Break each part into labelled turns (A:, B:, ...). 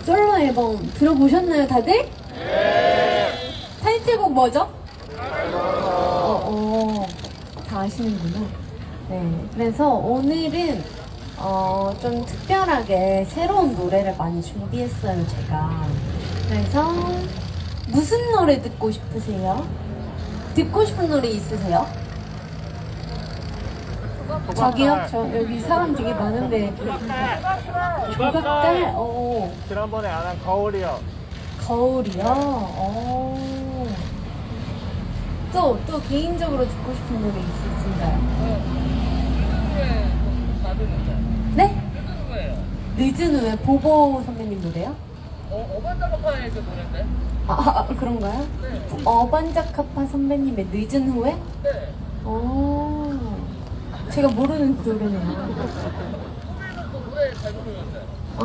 A: 솔로 앨범 들어보셨나요, 다들? 네. 타이틀곡 뭐죠? 다 아시는구나. 네. 그래서 오늘은 좀 특별하게 새로운 노래를 많이 준비했어요, 제가. 그래서 무슨 노래 듣고 싶으세요? 듣고 싶은 노래 있으세요? 저기요? 저 여기 사람 되게 많은데. 조각달?
B: 지난번에 안 한 거울이요.
A: 거울이요? 또 개인적으로 듣고 싶은 노래 있으신가요? 네? 늦은 후에 보보 선배님 노래요?
B: 어반자카파의 그 노래인데?
A: 그런가요?
B: 네.
A: 어반자카파 선배님의 늦은 후에?
B: 네.
A: 제가 모르는 그 노래네요.
B: 노래 잘 부르는데.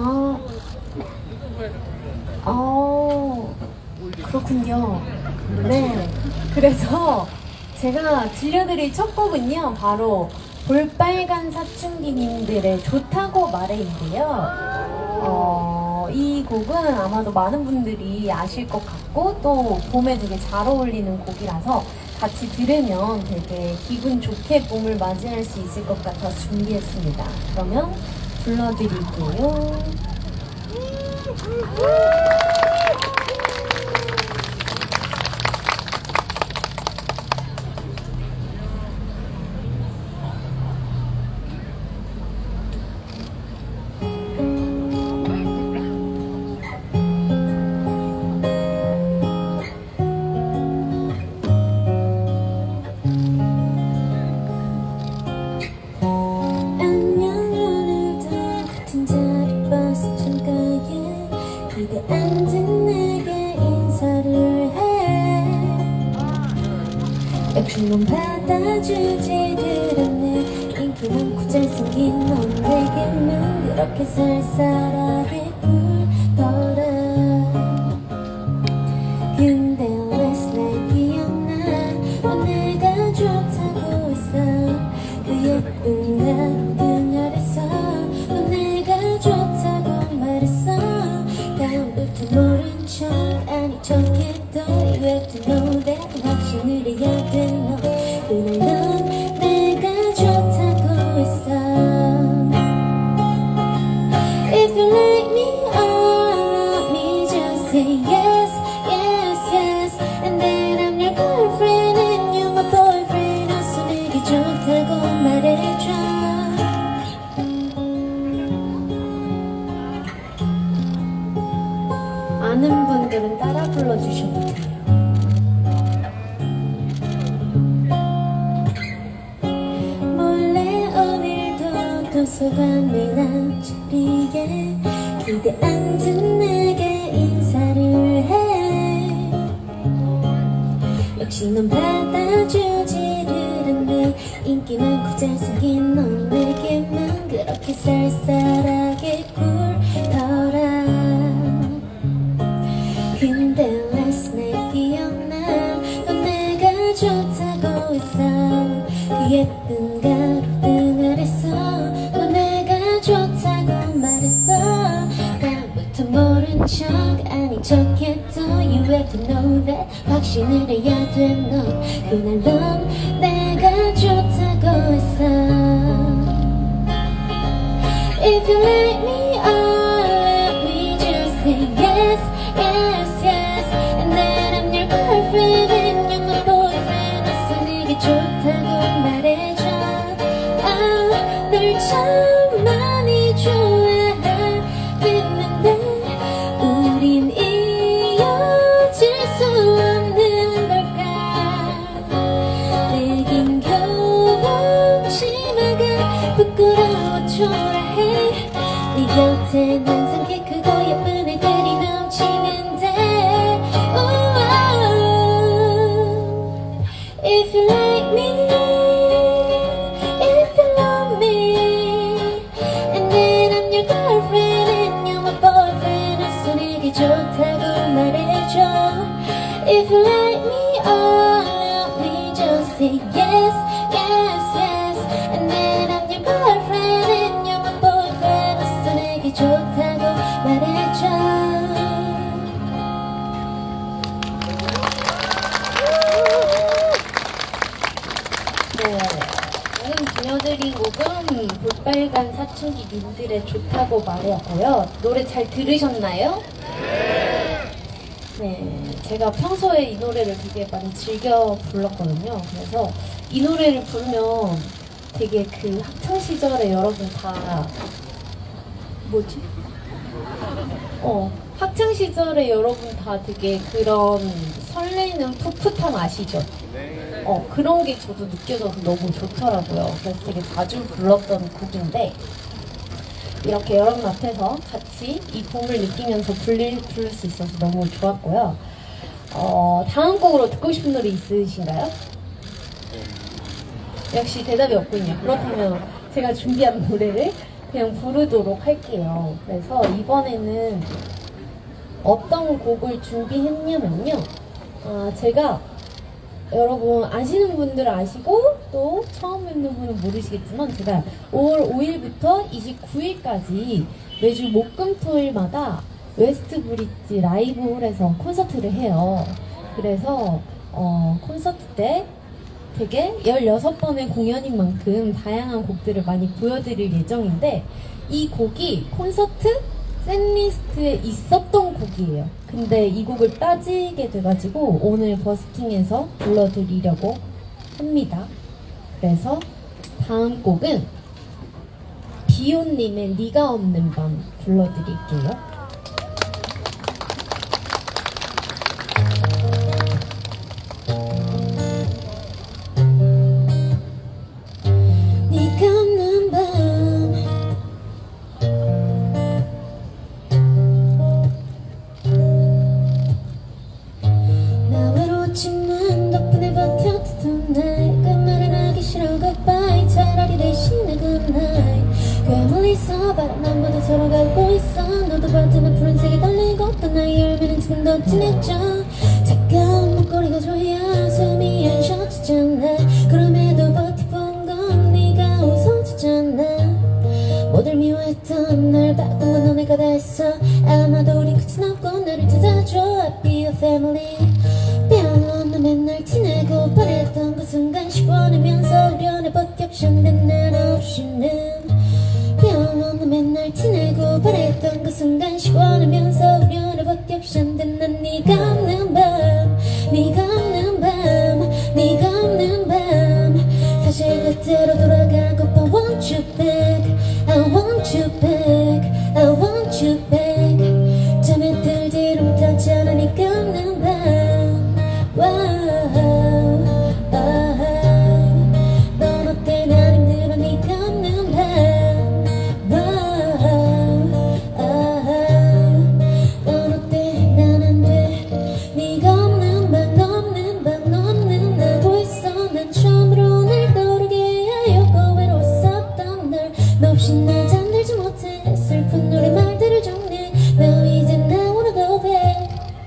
A: 그렇군요. 네. 그래서 제가 들려드릴 첫 곡은요, 바로 볼빨간 사춘기님들의 좋다고 말해인데요. 이 곡은 아마도 많은 분들이 아실 것 같고, 또 봄에 되게 잘 어울리는 곡이라서 같이 들으면 되게 기분 좋게 봄을 맞이할 수 있을 것 같아서 준비했습니다. 그러면 불러드릴게요. 앉은 내게 인사를 해. 역시 넌 받아주지를 않네. 인기 많고 잘생긴 넌 내게만 그렇게 쌀쌀하게 굴더라. 근데 last night 기억나. 넌 내가 좋다고 했어. 그 예쁜 가로 등 아래서 넌 내가 좋다고 말했어. 다음부터 모른 척 아닌 척해도 You have to know that 확신을 해야 돼 너. 그날 넌 내가 좋다고 했어. If you like me or love me just say yes, yes, yes. And then I'm your girlfriend and you're my boyfriend. 어서 내게 좋다고 말해줘. 아는 분들은 따라 불러주셔도 돼요. 몰래 오늘도 도서관에 남자리에 기대 앉은 내게 인사를 해. 역시 넌 받아주지를 않네. 인기 많고 잘생긴 넌 내게만 그렇게 쌀쌀하게 굴더라. 근데 last night 기억나. 넌 내가 좋다고 했어. 그 예쁜 가로 등 아래서 넌 내가 좋다고 말했어. 다음부터 모른 척 아닌 척해도 You have to know that 확신을 해야 돼 너. 그날 넌 내가 좋다고 했어. If you like me or love me just say yes, yes, yes. And then I'm your girlfriend and you're my boyfriend. 어서 내게 좋다고 말해줘. 널 참 많이 좋아하겠는데 우린 이어질 수 없는 걸까. 내겐 겨우 치마가 부끄러워 좋아해. 네 곁엔 항상 키 크고 예쁜 애들이 넘치는데. If you like me, if you love me, and then I'm your girlfriend and you're my boyfriend. 어서 내게 좋다고 말해줘. If you like me or love me just say yes, yes, yes. And then I'm your girlfriend and you're my boyfriend. 어서 내게 좋다고 말해줘. 들려드린 곡은 볼빨간 사춘기 님들의 좋다고 말이었고요. 노래 잘 들으셨나요? 네, 제가 평소에 이 노래를 되게 많이 즐겨 불렀거든요. 그래서 이 노래를 부르면 되게 그 학창 시절에 여러분 다 뭐지? 학창 시절에 여러분 다 되게 그런 설레는 풋풋함 아시죠? 그런 게 저도 느껴져서 너무 좋더라고요. 그래서 되게 자주 불렀던 곡인데 이렇게 여러분 앞에서 같이 이 봄을 느끼면서 부를 수 있어서 너무 좋았고요. 다음 곡으로 듣고 싶은 노래 있으신가요? 역시 대답이 없군요. 그렇다면 제가 준비한 노래를 그냥 부르도록 할게요. 그래서 이번에는 어떤 곡을 준비했냐면요. 제가 여러분 아시는 분들은 아시고 또 처음 뵙는 분은 모르시겠지만 제가 5월 5일부터 29일까지 매주 목금토일마다 웨스트 브릿지 라이브홀에서 콘서트를 해요. 그래서 콘서트 때 되게 16번의 공연인 만큼 다양한 곡들을 많이 보여드릴 예정인데 이 곡이 콘서트 셋리스트에 있었던 곡이에요. 근데 이 곡을 빠지게 돼가지고 오늘 버스킹에서 불러드리려고 합니다. 그래서 다음 곡은 비온님의 네가 없는 밤 불러드릴게요. 바람만 봐도 서로 가고 있어. 너도 봤잖아 푸른색이 달린 것도 나의 열매는 지금 더 진해져. 차가운 목걸이가 조여 숨이 안 쉬어지잖아. 그럼에도 버티본 건 네가 웃어주잖아. 모두 미워했던 날 바꾼 건 너네가 다 했어. 아마도 우리 끝은 없고 나를 찾아줘. I'll be your family. 별로 너 맨날 티내고 바랬던 그 순간 시원하면서 우려내 법격션된 날 없이는 별로 너 맨날 티내고 바랬던 그 순간 시원하면서 우려내 법격션된 난 네가 없는 밤 네가 없는 밤 네가 없는 밤 사실 그때로 돌아가고파 want you back I want you back I want you back 잠에 들지를 못하잖아 네가 없는 밤 넌 어때 난 힘들어 네가 없는 밤 넌 어때 난 안 돼 네가 없는 밤 없는 밤 없는 나도 있어. 난 처음으로 날 떠오르게 하려고 외로웠었던 날 너 없이 나 잠들지 못해 슬픈 노래 말들을 정리해. 너 이제 나 wanna go back.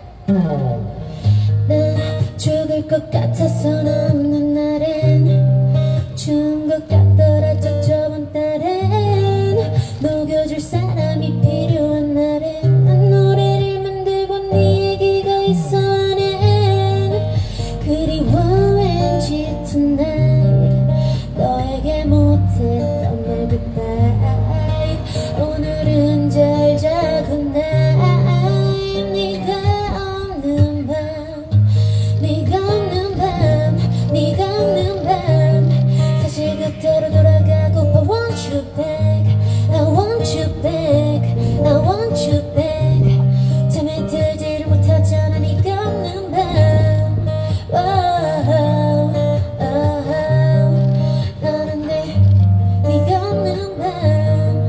A: 나 죽을 것 같아서 없는 날엔 추운 것 같더라도 저번 달엔 녹여줄 사람이 필요한 날엔 난 노래를 만들고 네 얘기가 있어 안엔 그리워 왠지 tonight 너에게 못했던 말 goodbye 오늘은 잘 자 goodnight 네가 없는 밤 네가 없는 밤 네가 없는 밤 사실 그때로 돌아가고파 want you back I want you back I want you back 잠에 들지를 못하잖아 네가 없는 밤 넌 안 돼 네가 없는 밤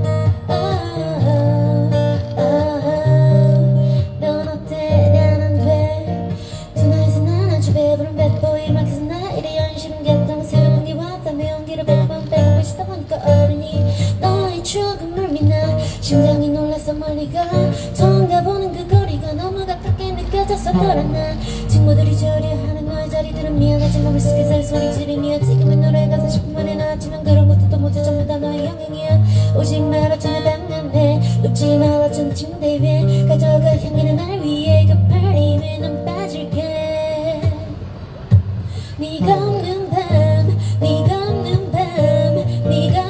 A: 넌 어때 난 안 돼 Tonight's 난 아주 배부른 bad boy 막혀서 나 이래 연심은 겠던 새벽 공기 왔다며 연기를 100번 빼고 싶다 보니까 어른이 너의 추억은 물미나 심장이 놀라서 멀리 가 처음 가보는 그 거리가 너무 가깝게 느껴져서 돌아나 친구들이 저려하는 너의 자리들은 미안하지만 물속에 살 소리 지르며 지금의 노래 가사 10분 만에 나왔지만 그런 것도 모두 전부 다 너의 영향이야. 오지 말아 전에 방문해 눕지 말아 전 침대 위에 가져가 향기는 날 위해 급하리면 난 빠질게. 네가 없는 밤 네가 없는 밤 네가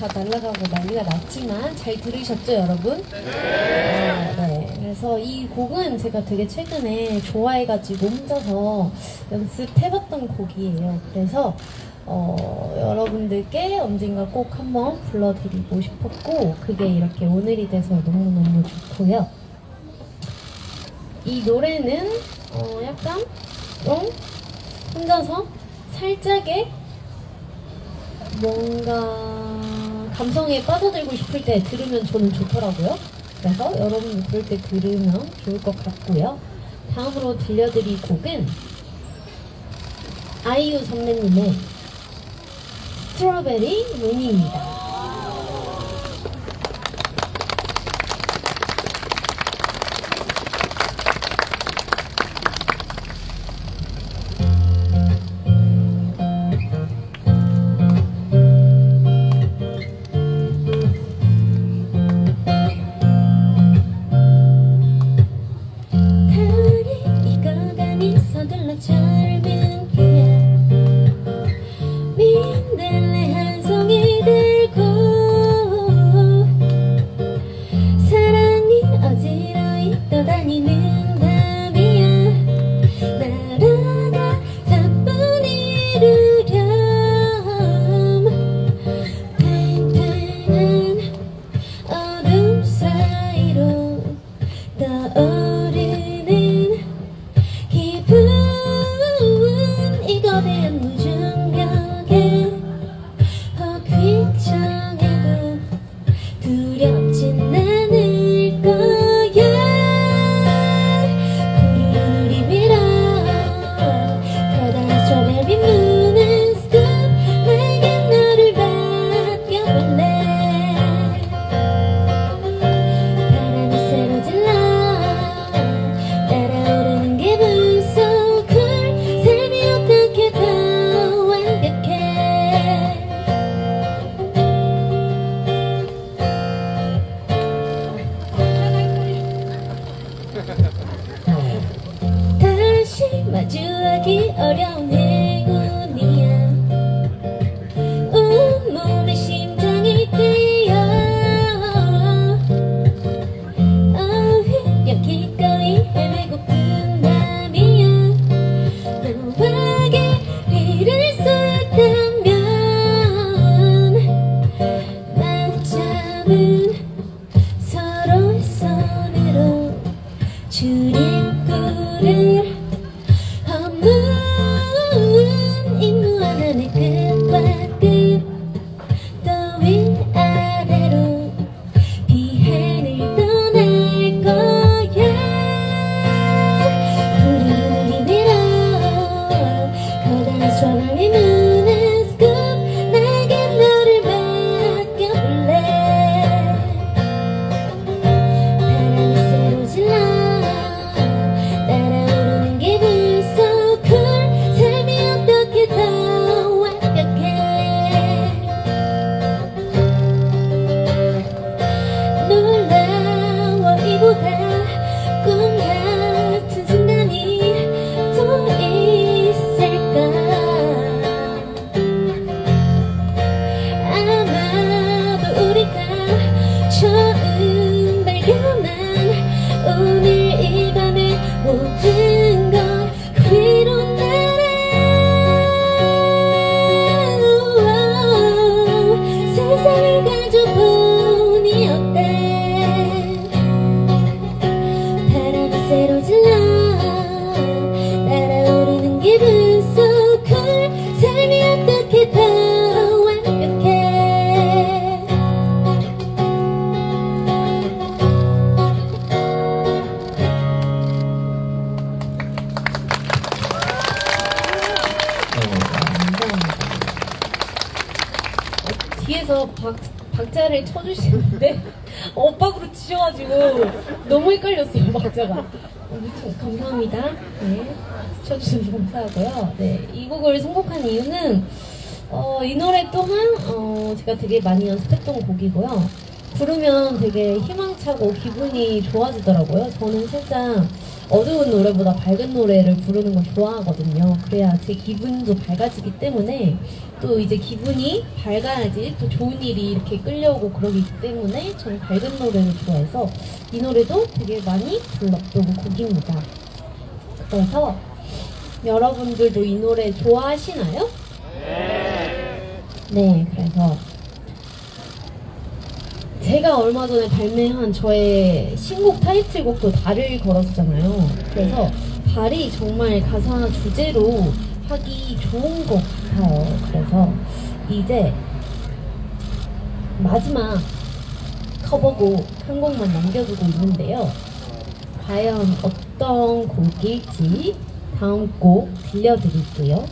A: 다 날아가고 난리가 났지만 잘 들으셨죠, 여러분? 네. 그래서 이 곡은 제가 되게 최근에 좋아해가지고 혼자서 연습해봤던 곡이에요. 그래서 여러분들께 언젠가 꼭 한번 불러드리고 싶었고, 그게 이렇게 오늘이 돼서 너무너무 좋고요. 이 노래는 약간 혼자서 살짝의 뭔가 감성에 빠져들고 싶을 때 들으면 저는 좋더라고요. 그래서 여러분도 그럴 때 들으면 좋을 것 같고요. 다음으로 들려드릴 곡은 아이유 선배님의 스트로베리 문입니다. 다시 마주하기 어려운 행운이야. 온몸에 심장이 뛰어. 오히려 기꺼이 헤매고픈 밤이야. 너와 길을 쏟다면 맞잡은 서로의 손으로 출입구를 허문 임무 하나의 끝과 끝 또 위아래로 비행을 떠날 거야. 푸른 위로 커다란 스트로베리 문의 스쿱 내게 너를 맡겨볼래. 바람이 새로질러 날아오르는 기분 so cool. 삶이 어떻게 더 완벽해. 놀라워 이보다 꿈 같은 순간이 또 있을까. 아마도 우리가 처음 발견한 오늘 이 밤의 모든 걸 그 위로 날아. 세상을 가져보니 어때. 바람이 새로질러 날아오르는 기분 so cool. 삶이 어떻게 더 완벽해. 뒤에서 박자를 쳐주시는데 엇박으로 치셔가지고 너무 헷갈렸어요, 박자가. 아무튼 감사합니다. 네, 쳐주셔서 감사하고요. 네, 이 곡을 선곡한 이유는 이 노래 또한 제가 되게 많이 연습했던 곡이고요. 부르면 되게 희망차고 기분이 좋아지더라고요. 저는 살짝 어두운 노래보다 밝은 노래를 부르는 걸 좋아하거든요. 그래야 제 기분도 밝아지기 때문에, 또 이제 기분이 밝아야지 또 좋은 일이 이렇게 끌려오고 그러기 때문에 저는 밝은 노래를 좋아해서 이 노래도 되게 많이 불렀던 곡입니다. 그래서 여러분들도 이 노래 좋아하시나요? 네, 그래서 제가 얼마 전에 발매한 저의 신곡 타이틀곡도 달을 걸었잖아요. 그래서 달이 정말 가사 주제로 하기 좋은 것 같아요. 그래서 이제 마지막 커버곡 한 곡만 남겨두고 있는데요. 과연 어떤 곡일지 다음 곡 들려드릴게요.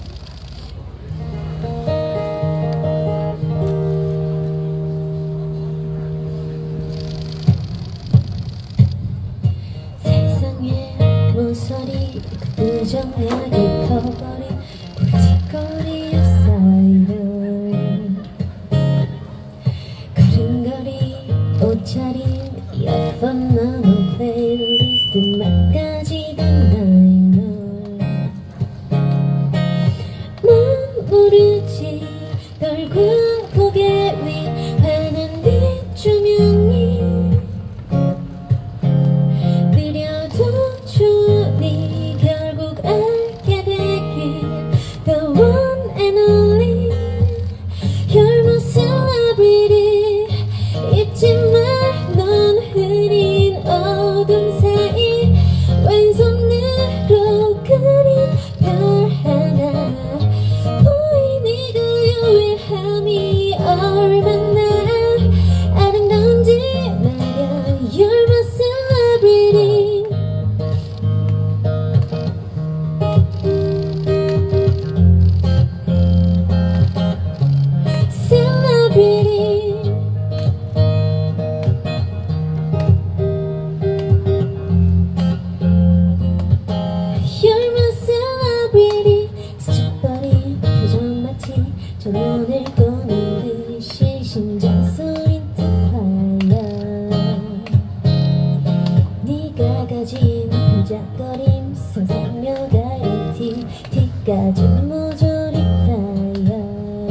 A: 세상의 모서리 부정하게 커버린 굵직거리 사이를 걸음걸이 옷차림 이어폰 넘어 플레이리스트 막까지 난 모르지 떨군 고개 위 환한 빛조명이 느려도 주니 결국 알게 되길 The one and only You're my celebrity 잊지 마 넌 흐린 어둠 사이 왼손으로 그린 별 하나 보이니 그 유일함이 얼마나 아름다운지 말야 You're my celebrity Celebrity You're my celebrity 스쳐버린 표정 마치 저 눈을 꺼낸 듯이 심장 소린 듯하여 네가 가진 반짝거림 상상며 가리티 티까지 모조리 타여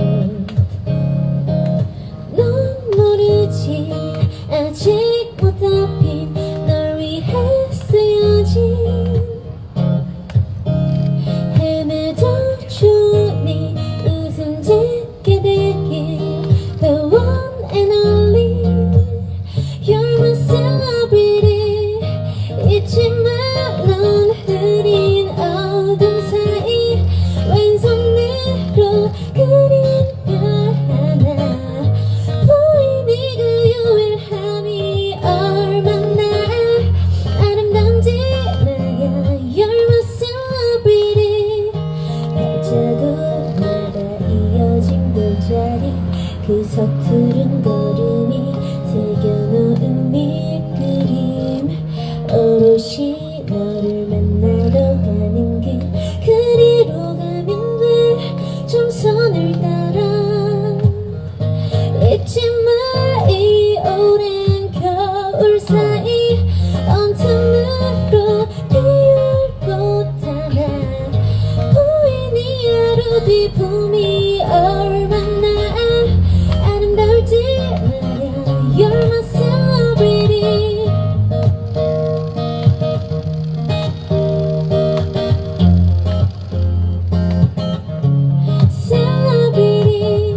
A: 넌 모르지 아직 못 잡힌 널 위해 쓰여진 헤매던 주니 웃음 짓게 되길 The one and only You're my celebrity 잊지 마 넌 흐린 어둠 사이 왼손으로 그린 별 하나 보이니 그 유일함이 얼마나 아름다운지 말야 You're my celebrity 발자국마다 이어진 별자리 그 서투른 걸음이 새겨놓은 밑그림 오롯이 너를 만나러 가는 길 그리로 가면 돼 점선을 따라 잊지 마 이 오랜 겨울 사이 언틈으로 피울 꽃 하나 보이니 하루 뒤 봄이 얼마나 아름다울지 말야 You're my celebrity Celebrity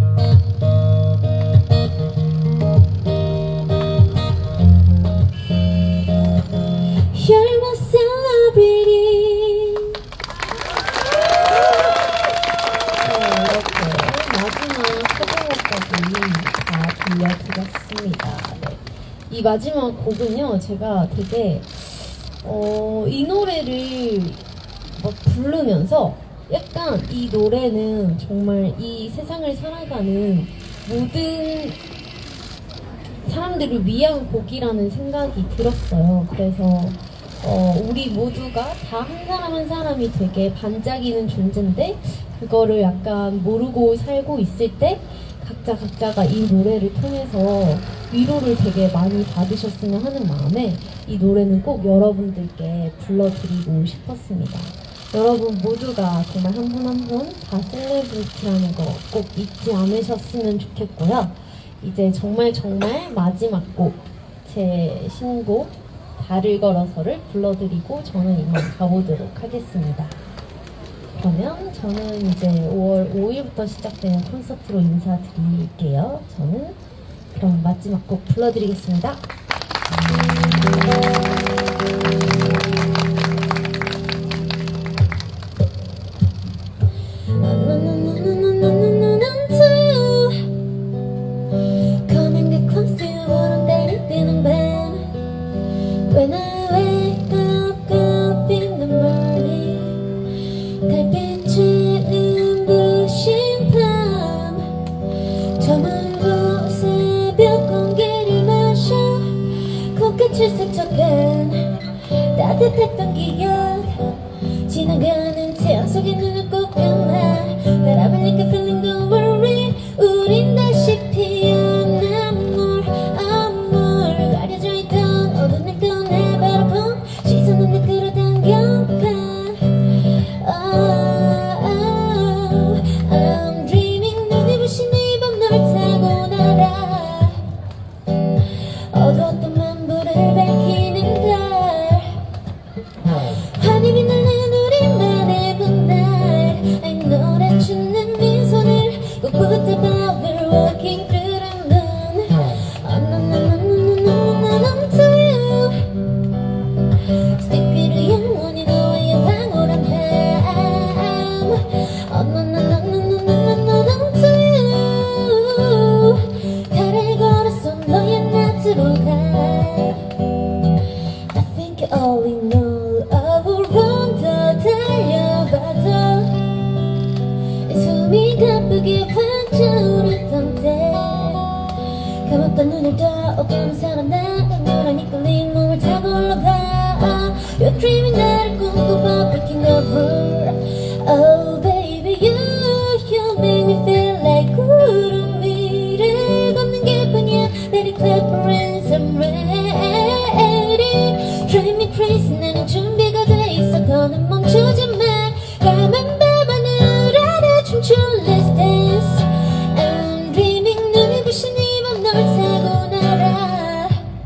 A: You're my celebrity 이렇게 마지막 커버곡까지 다 들려드렸습니다. 네. 이 마지막 곡은요, 제가 되게 이 노래를 막 부르면서 약간 이 노래는 정말 이 세상을 살아가는 모든 사람들을 위한 곡이라는 생각이 들었어요. 그래서 우리 모두가 다 한 사람 한 사람이 되게 반짝이는 존재인데 그거를 약간 모르고 살고 있을 때 각자가 이 노래를 통해서 위로를 되게 많이 받으셨으면 하는 마음에 이 노래는 꼭 여러분들께 불러드리고 싶었습니다. 여러분 모두가 정말 한 분 한 분 다 셀레브리티라는 거 꼭 잊지 않으셨으면 좋겠고요. 이제 정말 마지막 곡, 제 신곡 달을 걸어서를 불러드리고 저는 이만 가보도록 하겠습니다. 그러면 저는 이제 5월 5일부터 시작되는 콘서트로 인사드릴게요. 저는 그럼 마지막 곡 불러드리겠습니다. When I wake up in the morning, 달빛이 눈부신 밤, 저 멀고 새벽 공기를 마셔 코끝을 스쳐간 따뜻했던 기억, 지나가는 태양 속에 눈을 꼭 감아 바람을 느껴 feeling don't worry, 우린 다시 피어나 more and more. 가려져 있던 어두운 날 꺼내 바라본 시선은 내 끌어당겨가. I'm dreaming, 눈이 부신 이 밤 널 타고 날아 어두웠던 만불을 밝히는 달, 환히 빛나는 우리만의 봄날. I know that you need me, 손을 꼭 붙잡아 we're walking through the moon. Oh no no no no no no no to you. Stick with you 영원히 너와의 황홀한 밤. Oh no no no no no no no no to you. 달을 걸어서 너의 낯으로 가. I think all in all 아무런 더 달려봐도 숨이 가쁘게 반짝였던 때, 감았던 눈을 떠 오감은 살아나 노란 이끌린 몸을 타고 올라가. You're dreaming 나를 꿈꿔봐 breaking the rule. Oh baby you make me feel like 구름 위를 걷는 기분이야. Let it clap for hands I'm ready. Drive me crazy 나는 준비가 돼 있어 더는 멈추지 마. 까만 밤 하늘 아래 춤출 Let's dance. I'm dreaming, 눈이 부신 이 밤 널 타고 날아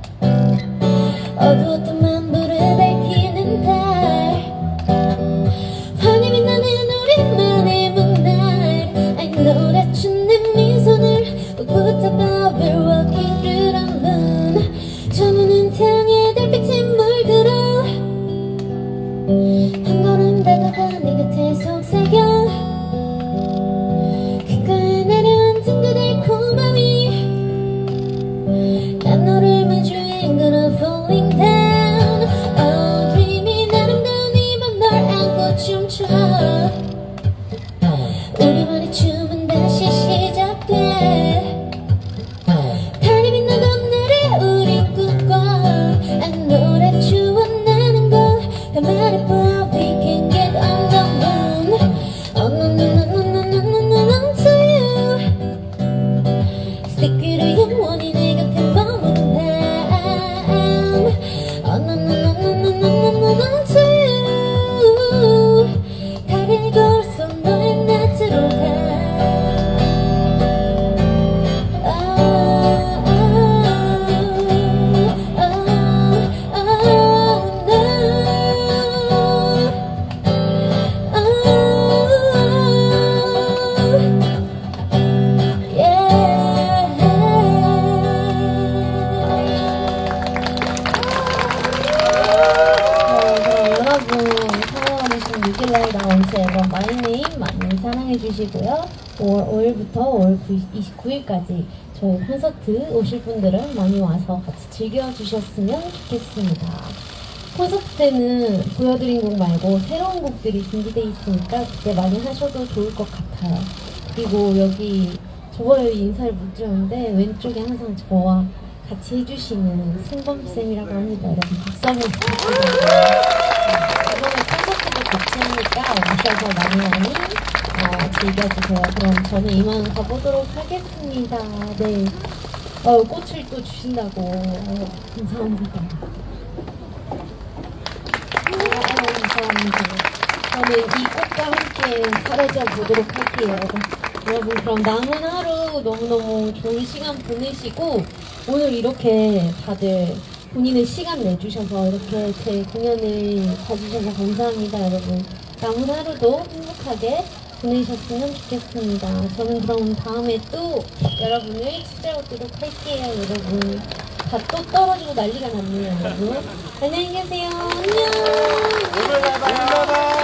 A: 어두웠던 만불을 밝히는 달, 환히 빛나는 우리만의 봄날. I know that you need me, 손을 꼭 붙잡아 we're walking through the moon. 저 문은 태양의 달빛에 물들어 한 걸음 다가가 내 곁에 속삭여 귓가에 내려앉은 그 달콤함이. 난 너를 마주해 ain't gonna falling down. Oh dreamy 아름다운 이 밤 널 안고 춤춰 우리만의 춤은 다시 시작돼. 달이 빛나던 날에 우린 꿈꿔 I know that you 원하는 걸 다 말해봐 we can get on the moon. Oh no no no no no no no no to you. Stick with you 영원히 내 곁에 머무는 밤. Oh no no no no no no no no to you. 달을 걸어서 너의 낯으로 가. 많이 사랑해주시고요. 5월 5일부터 5월 29일까지 저희 콘서트 오실 분들은 많이 와서 같이 즐겨주셨으면 좋겠습니다. 콘서트 때는 보여드린 곡 말고 새로운 곡들이 준비되어 있으니까 그때 많이 하셔도 좋을 것 같아요. 그리고 여기 저번에 인사를 못 드렸는데 왼쪽에 항상 저와 같이 해주시는 승범쌤이라고 합니다. 여러분 박수 한번 부탁드립니다. 이번에 콘서트도 같이 하니까 오셔서 많이 즐겨주세요. 그럼 저는 이만 가보도록 하겠습니다. 네. 꽃을 또 주신다고. 감사합니다. 감사합니다. 저는 이 꽃과 함께 사라져 보도록 할게요. 여러분, 그럼 남은 하루 너무너무 좋은 시간 보내시고, 오늘 이렇게 다들 본인의 시간 내주셔서 이렇게 제 공연을 봐주셔서 감사합니다, 여러분. 남은 하루도 행복하게 보내셨으면 좋겠습니다. 저는 그럼 다음에 또 여러분을 찾아오도록 할게요, 여러분. 다 또 떨어지고 난리가 났네요, 여러분. 안녕히 계세요. 안녕.
B: 오늘 봐요.